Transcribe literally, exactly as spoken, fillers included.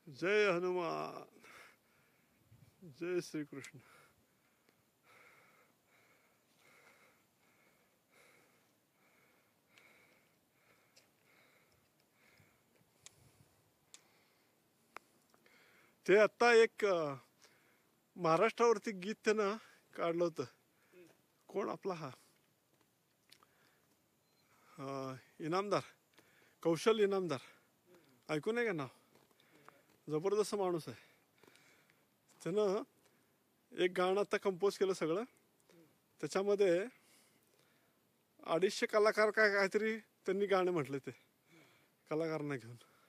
जय हनुमान, जय श्री कृष्ण. ते आता एक महाराष्ट्रावरती गीत त्यानं काढलं होतं. कोण आपला हा इनामदार, कौशल इनामदार, ऐकून आहे का नाव? जबरदस्त माणूस आहे. त्यानं एक गाणं आता कंपोज केलं सगळं. त्याच्यामध्ये अडीचशे कलाकार काय काहीतरी त्यांनी गाणे म्हटले, ते कलाकारांना घेऊन.